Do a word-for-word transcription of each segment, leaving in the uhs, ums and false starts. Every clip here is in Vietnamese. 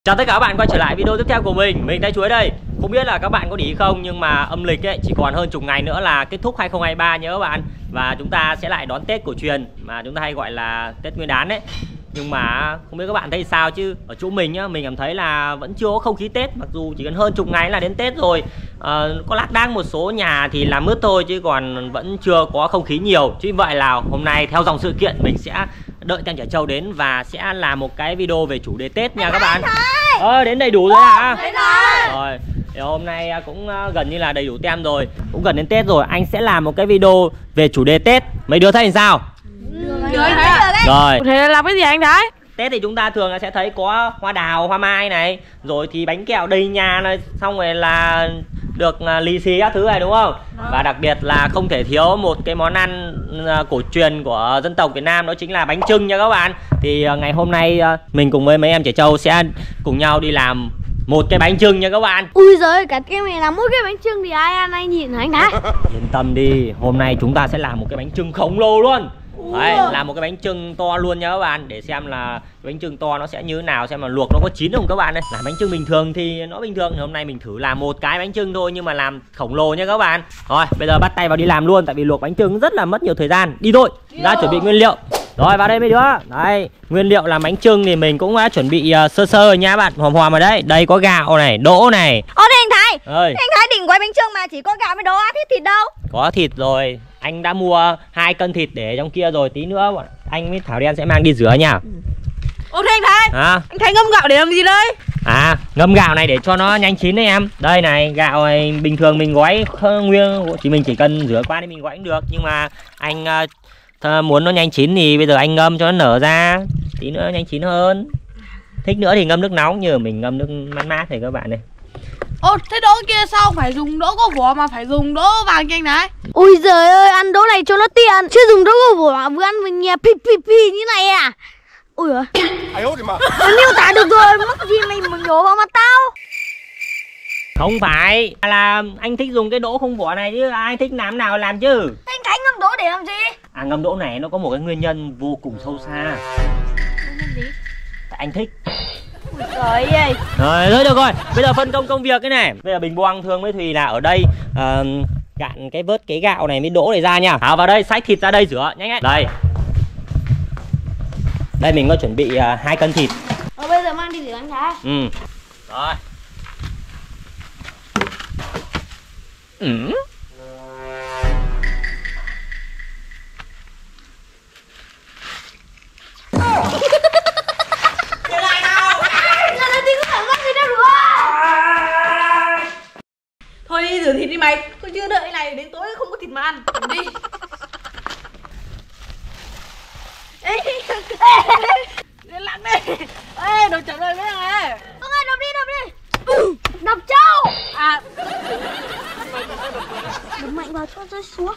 Chào tất cả các bạn quay trở lại video tiếp theo của mình. Mình Tay Chuối đây. Không biết là các bạn có để ý không, nhưng mà âm lịch ấy chỉ còn hơn chục ngày nữa là kết thúc hai không hai ba nhé các bạn. Và chúng ta sẽ lại đón Tết cổ truyền mà chúng ta hay gọi là Tết Nguyên đán đấy. Nhưng mà không biết các bạn thấy sao chứ ở chỗ mình nhá, mình cảm thấy là vẫn chưa có không khí Tết. Mặc dù chỉ cần hơn chục ngày là đến Tết rồi. à, Có lác đác một số nhà thì làm mứt thôi, chứ còn vẫn chưa có không khí nhiều. Chính vậy là hôm nay theo dòng sự kiện mình sẽ đợi Tem Chả Trâu đến và sẽ làm một cái video về chủ đề Tết nha các bạn. Ờ đến đầy đủ rồi hả? Đến rồi. Rồi thì hôm nay cũng gần như là đầy đủ tem rồi, cũng gần đến Tết rồi. Anh sẽ làm một cái video về chủ đề Tết. Mấy đứa thấy làm sao? Được anh thấy. Rồi. Thế là làm cái gì anh thấy? Tết thì chúng ta thường là sẽ thấy có hoa đào, hoa mai này, rồi thì bánh kẹo đầy nhà này, xong rồi là được lì xì các thứ này đúng không? Và đặc biệt là không thể thiếu một cái món ăn cổ truyền của dân tộc Việt Nam, đó chính là bánh chưng nha các bạn. Thì ngày hôm nay mình cùng với mấy em trẻ trâu sẽ cùng nhau đi làm một cái bánh chưng nha các bạn. Ui giời, cả cái này làm mỗi cái bánh chưng thì ai ăn anh nhìn anh thấy. Yên tâm đi, hôm nay chúng ta sẽ làm một cái bánh chưng khổng lồ luôn. Đấy, làm một cái bánh chưng to luôn nha các bạn, để xem là cái bánh chưng to nó sẽ như thế nào, xem là luộc nó có chín không các bạn. Đây, làm bánh chưng bình thường thì nó bình thường, hôm nay mình thử làm một cái bánh chưng thôi nhưng mà làm khổng lồ nha các bạn. Rồi, bây giờ bắt tay vào đi làm luôn, tại vì luộc bánh chưng rất là mất nhiều thời gian. Đi thôi, ra chuẩn bị nguyên liệu. Rồi vào đây mấy đứa. Đây, nguyên liệu làm bánh chưng thì mình cũng đã chuẩn bị uh, sơ sơ nha các bạn, hòm hòm ở đây. Đây có gạo này, đỗ này. Ơ thế anh Thái, ơi, anh Thái định gói bánh chưng mà chỉ có gạo với đỗ á, thế thịt đâu? Có thịt rồi, anh đã mua hai cân thịt để trong kia rồi, tí nữa bọn anh với Thảo Đen sẽ mang đi rửa nha. Ồ thế anh Thái, à? anh Thái ngâm gạo để làm gì đây? À, ngâm gạo này để cho nó nhanh chín đấy em. Đây này, gạo này bình thường mình gói nguyên, chỉ mình chỉ cần rửa qua thì mình gói cũng được. Nhưng mà anh uh, muốn nó nhanh chín thì bây giờ anh ngâm cho nó nở ra, tí nữa nhanh chín hơn. Thích nữa thì ngâm nước nóng, như mình ngâm nước mát mát thì các bạn này. Ồ thế đỗ kia sao phải dùng đỗ có vỏ mà phải dùng đỗ vàng cho anh Thái? Ui giời ơi, ăn đỗ này cho nó tiện, chứ dùng đỗ có vỏ vừa ăn mình nhè pi pi pi như này à. Ui giời, mày miêu tả được rồi, mắc gì mày mà nhổ vào mặt tao. Không phải là anh thích dùng cái đỗ không vỏ này chứ, ai thích làm nào làm chứ. Anh Thái ngâm đỗ để làm gì? À, ngâm đỗ này nó có một cái nguyên nhân vô cùng sâu xa. Nguyên nhân gì? Tại anh thích. Ui trời ơi. Rồi, thôi được rồi, bây giờ phân công công việc cái này. Bây giờ Bình Boang Thương với Thùy là ở đây uh, gạn cái vớt cái gạo này với đỗ này ra nha. Thảo vào đây, xách thịt ra đây rửa nhanh nhanh. Đây. Đây mình có chuẩn bị uh, hai cân thịt. Ờ bây giờ mang đi rửa anh Thái. Ừ. Rồi. Ừ. Thôi đi rửa thịt đi mày, tôi chưa đợi này đến tối không có thịt mà ăn. Đi. Ê, lên lặng đi. Ê, đồ chậm lại với thằng này. Ông ơi, đập đi, đập đi. Ừ, đập trâu. À, đập mạnh vào cho rơi xuống.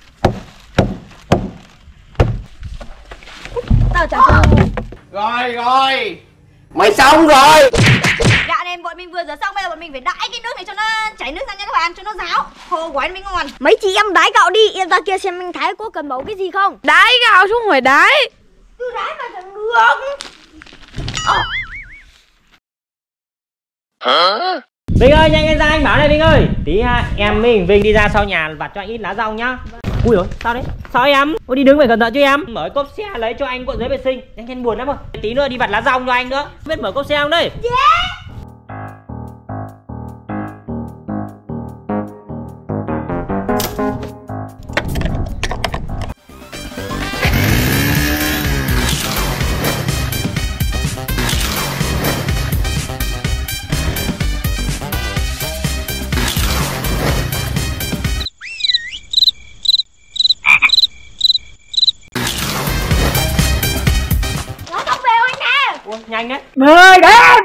Tao chả trâu. Rồi rồi, mày xong rồi. Gạo này bọn mình vừa rửa xong, bây giờ bọn mình phải đãi cái nước này cho nó chảy nước ra nha các bạn, cho nó ráo, khô gói mới ngon. Mấy chị em đãi gạo đi, em ra kia xem anh Thái có cần bầu cái gì không. đái gạo chứ không phải đái. Cứ đãi mà chẳng được. Ờ. Hả? Vinh ơi, nhanh lên ra, anh bảo này Vinh ơi. Tí ha, em với Vinh đi ra sau nhà vặt cho anh ít lá rau nhá. Ui ôi, sao đấy? Sao em? Ôi đi đứng phải cẩn thận cho em. Mở cốp xe lấy cho anh cuộn giấy vệ sinh. Anh khen buồn lắm rồi. Tí nữa đi vặt lá rau cho anh nữa. Biết mở cốp xe không đây? Yeah. Nhanh đấy. Mời đến.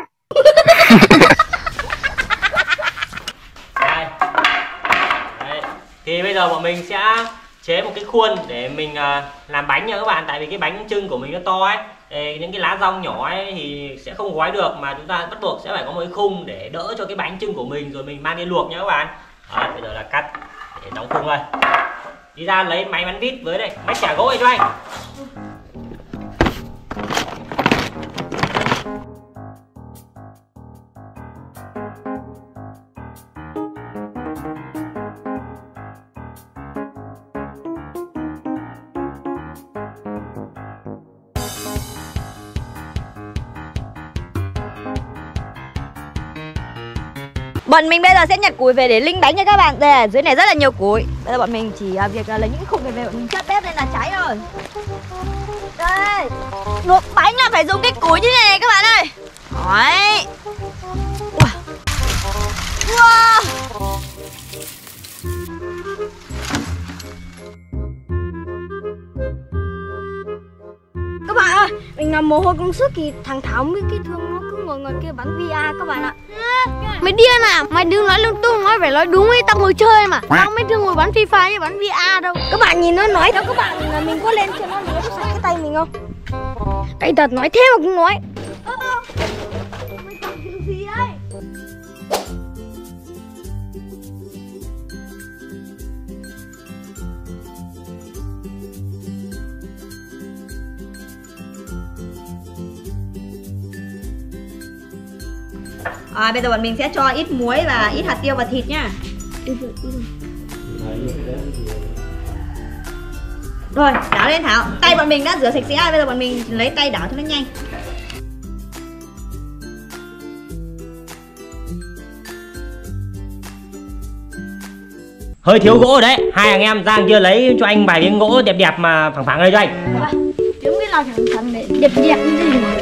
Đây. Đây. Thì bây giờ bọn mình sẽ chế một cái khuôn để mình uh, làm bánh nha các bạn. Tại vì cái bánh chưng của mình nó to ấy, để những cái lá rong nhỏ ấy thì sẽ không gói được, mà chúng ta bắt buộc sẽ phải có một cái khung để đỡ cho cái bánh chưng của mình, rồi mình mang đi luộc nha các bạn. Đấy, bây giờ là cắt để đóng khung đây. Đi ra lấy máy bắn vít với đây, máy chả gỗ này cho anh. Bọn mình bây giờ sẽ nhặt củi về để linh bánh nha các bạn. Đây là dưới này rất là nhiều củi. Bây giờ bọn mình chỉ việc là lấy những khung này về bọn mình chất bếp lên là cháy rồi. Đây, luộc bánh là phải dùng cái củi như này, này các bạn ơi. Đấy. Wow. Các bạn ơi, mình làm mồ hôi công sức thì thằng Thảo với cái Thương nó cứ ngồi ngồi kia bắn vê rờ các bạn ạ. Mày điên à? Mày đừng nói lung tung, nói phải nói đúng ấy, tao ngồi chơi mà. Tao mới đừng ngồi bắn Free Fire với bắn vê rờ đâu. Các bạn nhìn nó nói đó các bạn, là mình có lên cho nó nói sạch cái tay mình không? Cái thật nói thế mà cũng nói. Ơ ơ. Mày cầm cái gì ấy? À, bây giờ bọn mình sẽ cho ít muối và ít hạt tiêu vào thịt nhá. Rồi, đảo lên Thảo. Tay bọn mình đã rửa sạch sẽ, bây giờ bọn mình lấy tay đảo cho nó nhanh. Hơi thiếu gỗ đấy. Hai anh em Giang chưa lấy cho anh vài miếng gỗ đẹp đẹp mà phẳng phẳng đây cho anh. Thiếu cái nào thẳng thẳng để đẹp đẹp như thế này.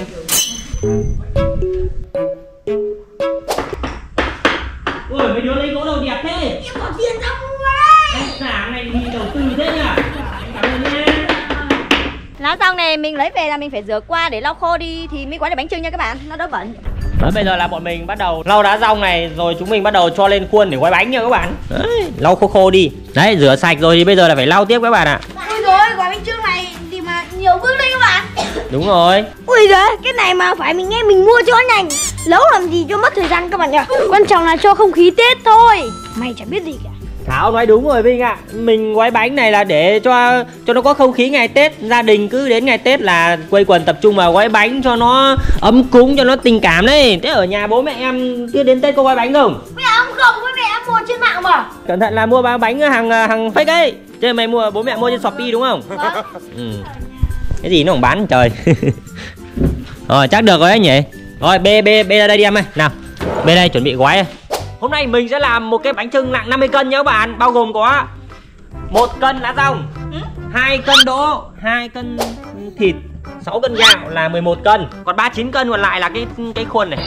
Ôi, mấy đứa lấy gỗ đâu đẹp thế? Em bỏ tiền ra mua đấy. Anh sáng này thì đầu tư thế nhỉ? Anh cảm ơn nhé. Lá rong này mình lấy về là mình phải rửa qua để lau khô đi thì mới gói được bánh chưng nha các bạn, nó đỡ bẩn. Đấy, bây giờ là bọn mình bắt đầu lau đá rong này rồi chúng mình bắt đầu cho lên khuôn để gói bánh nha các bạn. Đấy, lau khô khô đi. Đấy, rửa sạch rồi thì bây giờ là phải lau tiếp các bạn ạ. Ôi rồi, gói bánh chưng này thì mà nhiều bước đấy các bạn. Đúng rồi. Ui giời, cái này mà phải mình nghe mình mua cho nhanh. Nấu làm gì cho mất thời gian các bạn nhỉ? Quan trọng là cho không khí Tết thôi. Mày chẳng biết gì cả. Thảo nói đúng rồi Vinh ạ. Mình gói bánh này là để cho cho nó có không khí ngày Tết. Gia đình cứ đến ngày Tết là quây quần tập trung vào gói bánh cho nó ấm cúng, cho nó tình cảm đấy. Thế ở nhà bố mẹ em cứ đến Tết có gói bánh không? Mẹ em không, với mẹ em mua trên mạng mà. Cẩn thận là mua bánh hàng hàng fake ấy. Thế mày mua, bố mẹ mua trên Shopee đúng không? Vâng. Ừ. Cái gì nó không bán trời. Rồi chắc được rồi đấy nhỉ. Rồi bê bê bê ra đây đi em ơi. Nào, bê đây chuẩn bị gói đây. Hôm nay mình sẽ làm một cái bánh chưng nặng năm mươi cân nhá các bạn, bao gồm có một cân lá rong, hai cân đỗ, hai cân thịt, sáu cân gạo là mười một cân, còn ba mươi chín cân còn lại là cái cái khuôn này.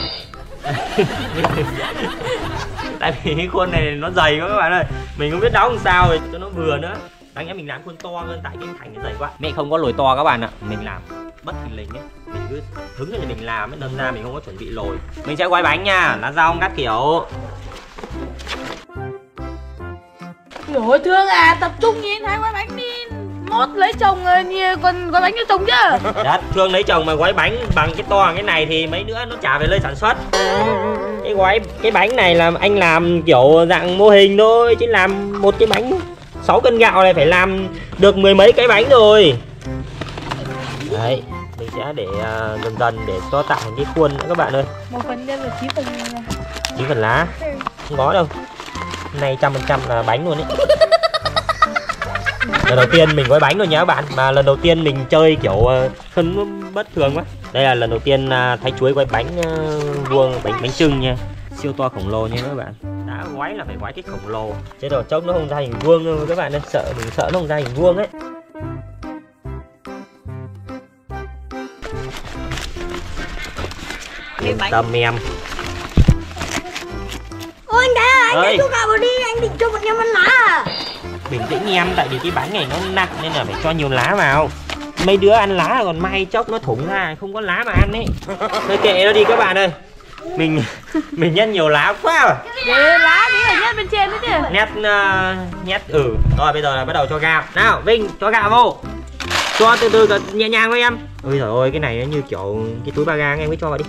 Tại vì cái khuôn này nó dày quá các bạn ơi, mình không biết nấu làm sao rồi cho nó vừa nữa. Đáng nhẽ mình làm khuôn to hơn, tại cái thành nó dày quá. Mẹ không có lồi to các bạn ạ, mình làm bất thình lình ấy, mình cứ hứng cho mình làm ấy, đâm ra mình không có chuẩn bị lồi. Mình sẽ gói bánh nha, lá rong các kiểu. Ôi Thương à, tập trung nhìn hai gói bánh đi. Mốt lấy chồng rồi nhiều còn gói bánh cho chồng chứ. Đấy, Thương lấy chồng mà gói bánh bằng cái to cái này thì mấy nữa nó chả phải lên sản xuất. Cái gói cái bánh này là anh làm kiểu dạng mô hình thôi, chứ làm một cái bánh sáu cân gạo này phải làm được mười mấy cái bánh rồi. Đấy, mình sẽ để uh, dần dần để cho tạo thành cái khuôn nữa các bạn ơi. Một phần nhân là chín phần chín phần lá, không có đâu. Hôm nay trăm phần trăm là bánh luôn ấy. Lần đầu tiên mình gói bánh rồi nhá các bạn. Mà lần đầu tiên mình chơi kiểu uh, phân bất thường quá. Đây là lần đầu tiên uh, Thái Chuối gói bánh uh, vuông, bánh bánh chưng nha. Siêu to khổng lồ nha các bạn. Đã gói là phải gói cái khổng lồ. Chứ đồ trông nó không ra hình vuông đâu các bạn ơi. Sợ mình sợ nó không ra hình vuông ấy. Yên tâm em. Ôi anh đã, anh Ơi. cho gạo vào đi, anh định cho bọn em ăn lá à? Bình tĩnh em, tại vì cái bánh này nó nặng nên là phải cho nhiều lá vào. Mấy đứa ăn lá còn may chốc nó thủng ra, không có lá mà ăn ấy. Thôi kệ nó đi các bạn ơi. Mình mình nhét nhiều lá quá rồi. để lá tí ở nhất bên trên đấy chứ. Nhét uh, nhét ừ. Rồi bây giờ là bắt đầu cho gạo. Nào Vinh cho gạo vô. Cho từ từ nhẹ nhàng thôi em. Ôi giời ơi, cái này nó như kiểu cái túi ba gang, em mới cho vào đi.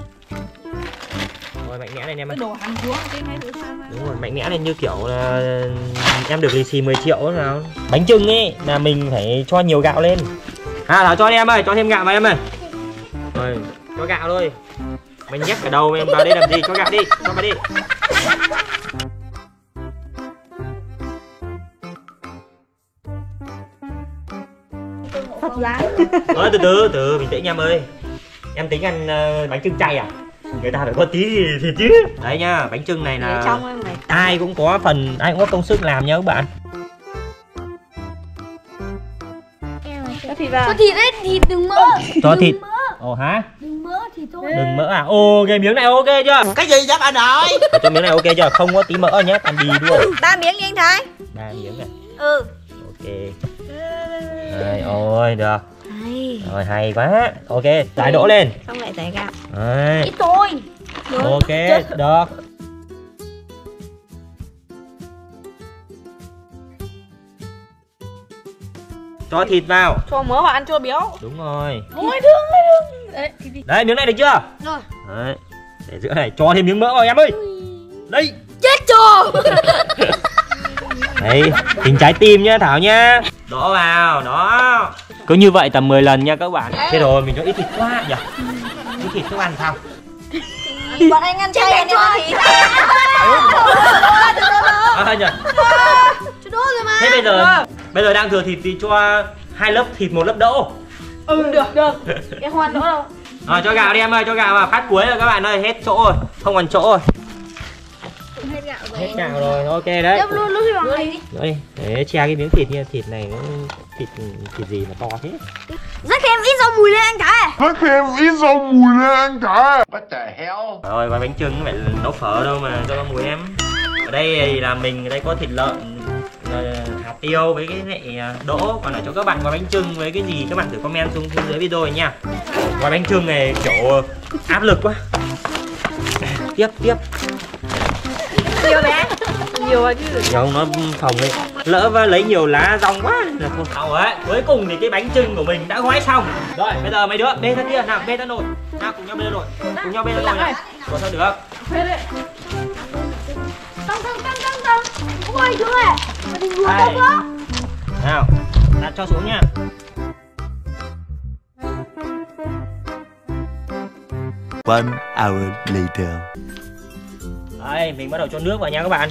Rồi mạnh mẽ lên em ơi. Cái đồ hàng xuống cái này đồ sao mà. Đúng rồi, mạnh mẽ lên như kiểu là em được lì xì mười triệu nào. Bánh chưng ấy là mình phải cho nhiều gạo lên. À Thảo cho đi em ơi, cho thêm gạo vào em ơi. Rồi, cho gạo thôi. Mày nhét cả đầu em vào đây làm gì, cho gạo đi, cho vào đi. Phật lá. Rồi từ từ, từ bình tĩnh em ơi. Em tính ăn uh, bánh chưng chay à? Người ta phải có tí thì, thì chứ. Đấy nhá, bánh chưng này là trong em này. ai cũng có phần, ai cũng có công sức làm nha các bạn. Cho thịt vào. Cho thịt đấy, thịt đừng mỡ. Cho thịt. Ồ hả? Đừng mỡ thì thôi. Đừng mỡ à? Ô cái miếng này ok chưa? Cái gì vậy bà nội? Cho miếng này ok chưa? Không có tí mỡ nhé, ăn đi luôn. Ba miếng đi anh Thái. Ba miếng này. Ừ. Ok. Rồi, ôi được. Hay. Rồi hay quá. Ok, giải đổ lên. Xong lại giải gạo. Đấy. Ít thôi. Ok, được. Cho thịt vào. Cho mỡ vào ăn cho béo. Đúng rồi. Ôi thương ơi thương. Đấy, thịt đi. Đấy, miếng này được chưa? Rồi. Đấy. Để giữa này cho thêm miếng mỡ vào em ơi. Đây. Chết cho. Đấy, hình trái tim nhá Thảo nhá. Đổ vào, đó. Cứ như vậy tầm mười lần nha các bạn. Thế rồi mình cho ít thịt quá nhỉ. Ít thịt không ăn sao? Bọn anh ăn chay anh ăn thịt. À, nhỉ. Chú đố rồi mà. Thế bây giờ bây giờ đang thừa thịt thì cho hai lớp thịt một lớp đỗ. Ừ được được. Cái khoan đỡ đâu. Rồi cho gạo đi em ơi, cho gạo vào phát cuối rồi các bạn ơi, hết chỗ rồi, không còn chỗ rồi. Hết gạo rồi. Hết gạo rồi, ok đấy. Đập luôn luôn đi vào này đi. Đây, để che cái miếng thịt nha, thịt này nó thịt thịt gì mà to thế. Rắc thêm ít rau mùi lên anh Thái. Rắc thêm ít rau mùi lên anh Thái. What the hell? Rồi và bánh chưng phải nấu phở đâu mà cho mùi em. Ở đây thì là mình ở đây có thịt lợn, hạt tiêu với cái này đỗ, còn ở chỗ các bạn gói bánh chưng với cái gì các bạn thử comment xuống phía dưới video này nha. Gói bánh chưng này kiểu áp lực quá. Tiếp tiếp. Nhiều bé. Nhiều à chứ. Không, nó phòng ấy. Lỡ và lấy nhiều lá rong quá là không sao ấy. Cuối cùng thì cái bánh chưng của mình đã gói xong. Rồi bây giờ mấy đứa bê ra kia nào, bê ra nồi. Nào cùng nhau bê ra nồi. Cùng nhau bê ra nồi nào. Còn sao được. Phê đấy. Tăng tăng tăng tăng tăng. Ôi chú ơi. Mà đừng đùa đâu đó. Nào, đặt cho xuống nha. One hour later. Đây, mình bắt đầu cho nước vào nha các bạn.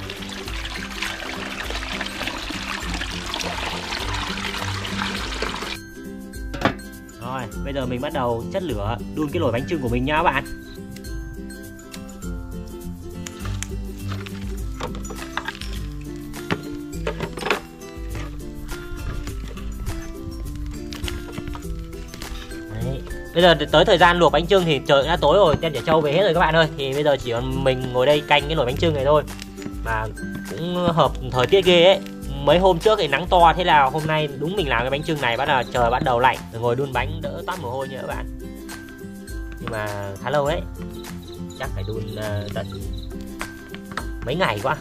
Rồi, bây giờ mình bắt đầu chất lửa đun cái nồi bánh chưng của mình nha các bạn. Đấy. Bây giờ tới thời gian luộc bánh chưng thì trời đã tối rồi, Tem Trẻ Trâu về hết rồi các bạn ơi. Thì bây giờ chỉ còn mình ngồi đây canh cái nồi bánh chưng này thôi. Mà cũng hợp thời tiết ghê ấy. Mấy hôm trước thì nắng to, thế là hôm nay đúng mình làm cái bánh chưng này bắt đầu trời bắt đầu lạnh, rồi ngồi đun bánh đỡ toát mồ hôi nha các bạn. Nhưng mà khá lâu đấy, chắc phải đun uh, tận mấy ngày quá.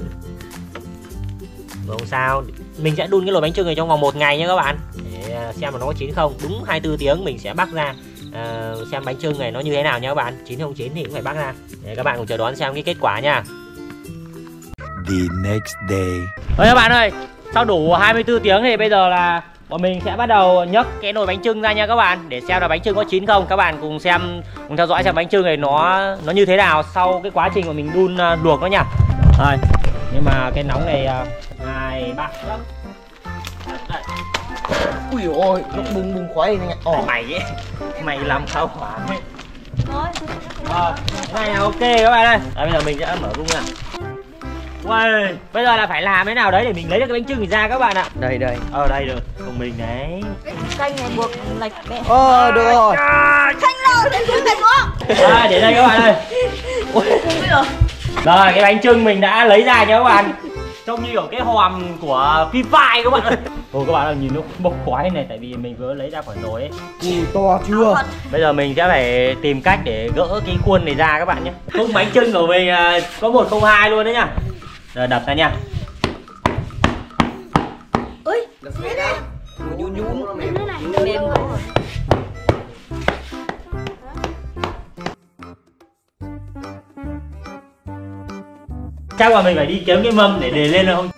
Mà không sao, mình sẽ đun cái nồi bánh chưng này trong vòng một ngày nha các bạn, để uh, xem mà nó có chín không. Đúng hai mươi tư tiếng mình sẽ bắc ra uh, xem bánh chưng này nó như thế nào nha các bạn. Chín không chín thì cũng phải bắc ra, để các bạn cùng chờ đón xem cái kết quả nha. The next day. Ôi các bạn ơi, sau đủ hai mươi tư tiếng thì bây giờ là bọn mình sẽ bắt đầu nhấc cái nồi bánh chưng ra nha các bạn, để xem là bánh chưng có chín không. Các bạn cùng xem, cùng theo dõi xem bánh chưng này nó nó như thế nào sau cái quá trình mà mình đun uh, luộc nó nha. Rồi, nhưng mà cái nóng này hai ba đây. Ui ôi, nó bùng bùng khói này. Ồ mày ấy, mày làm sao hỏa ấy. Rồi, cái này là ok các bạn ơi. Đấy, bây giờ mình sẽ mở vung ra. Wow, bây giờ là phải làm thế nào đấy để mình lấy được cái bánh chưng ra các bạn ạ. Đây đây. Ờ đây được, cùng mình đấy. Canh này buộc lệch bẹ. Ờ được rồi. Thanh nào để xuống thành nó. Đây, để đây các bạn ơi. Rồi, cái bánh chưng mình đã lấy ra nha các bạn. Trông như kiểu cái hòm của Free Fire các bạn ơi. Ồ các bạn ơi, nhìn nó bốc khói này, tại vì mình vừa lấy ra khỏi nồi ấy. Ui to chưa? Bây giờ mình sẽ phải tìm cách để gỡ cái khuôn này ra các bạn nhé. Khung bánh chưng của mình có một không hai luôn đấy nhá. Rồi đập ra nha. Ơi, thế đấy. Nhún nhún nó mềm. Mềm rồi. Chắc là mình phải đi kiếm cái mâm để đề lên rồi không?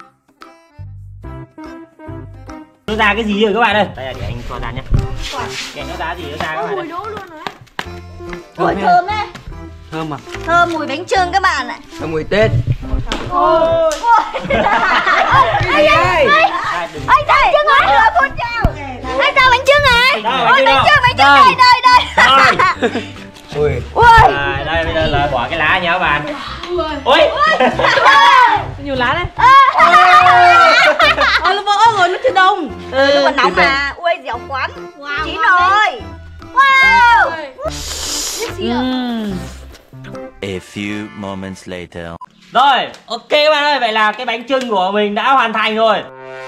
Nó ra cái gì rồi các bạn ơi? Đây là để anh cho ra nhé. Kẻ nó ra gì nó ra các bạn ơi. Mùi đỗ luôn rồi. Ôi thơm đấy. Thơm à? Thơm mùi bánh chưng các bạn ạ. Thơm mùi Tết. Ôi. Anh ơi. Anh Thái chưng ơi, đưa phun chào. Anh chào bánh chưng này. Ôi bánh chưng, bánh chưng đây đây đây. Ui. À, đây bây giờ là bỏ cái lá nha các bạn. Ui. Nhiều lá đấy. Ôi nó vỡ rồi, nó chưa đông. Ừ, nó còn nóng mà. Ui dẻo quán. Wow, chín rồi. Wow. Uhm. A few moments later. Rồi, ok các bạn ơi, vậy là cái bánh chưng của mình đã hoàn thành rồi.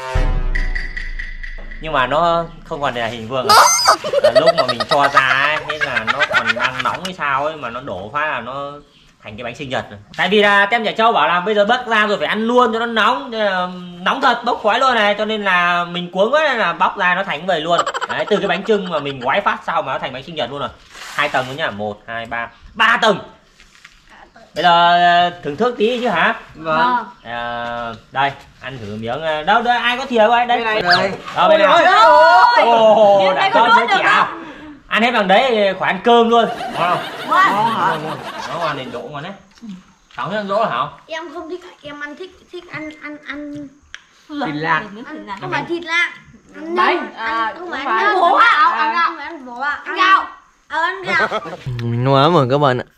Nhưng mà nó không còn là hình vuông. À, lúc mà mình cho ra ấy, thế là nó còn đang nóng hay sao ấy, mà nó đổ phát là nó thành cái bánh sinh nhật rồi. Tại vì là Tem Chả Trâu bảo là bây giờ bấc ra rồi phải ăn luôn cho nó nóng, nóng thật bốc khói luôn này, cho nên là mình cuống quá nên là bóc ra nó thành vậy luôn. Đấy, từ cái bánh chưng mà mình gói phát sau mà nó thành bánh sinh nhật luôn rồi. Hai tầng nữa nhá, một, hai, ba, ba tầng. Bây giờ thưởng thức tí chứ hả? Vâng. À, đây, ăn thử miếng. Đâu, đây ai có thìa không đây? Đây. Đây. Đâu bên nào? Ồ, đã con với chị à. Ăn hết bằng đấy khỏi ăn cơm luôn. Ngon không? Ngon. Nó ngon thì đổ ngon đấy. Sống hết ăn dỗ hả? Em không thích, em ăn thích thích ăn ăn ăn Thịt lạc. không phải thịt lạc. Ăn Bánh, nhân, à, ăn không không phải phải. ăn Bố bố ạ. ạ, ăn gạo, không phải ăn bố ạ, ăn gạo. Ờ ăn gạo. Ngon lắm rồi các bạn ạ.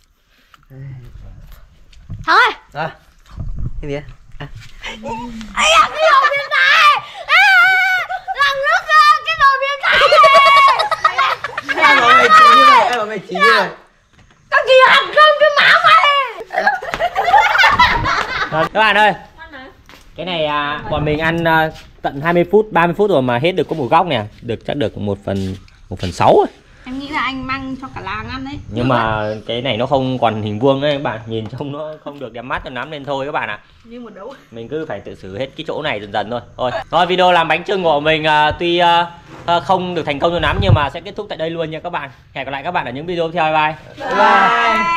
Thôi. Rồi. Cái gì? À. Ây da, cái đồ biến thái. À, làm nước ra, cái đồ biến thái này. Ai bảo mày chỉ như vậy? Ai bảo mày chỉ như vậy? Có gì ăn cơm cái má mày. Rồi, các bạn ơi. Cái này à, bọn mình ăn à, tận hai mươi phút, ba mươi phút rồi mà hết được có một góc nè. Được chắc được một phần một phần sáu rồi. Em nghĩ là anh mang cho cả làng ăn đấy. Nhưng mà cái này nó không còn hình vuông ấy các bạn, nhìn trông nó không được đẹp mắt cho lắm nên thôi các bạn ạ. Như một đấu. Mình cứ phải tự xử hết cái chỗ này dần dần thôi. Thôi, thôi video làm bánh chưng của mình à, tuy à, không được thành công cho lắm nhưng mà sẽ kết thúc tại đây luôn nha các bạn. Hẹn gặp lại các bạn ở những video tiếp theo. Bye bye. Bye.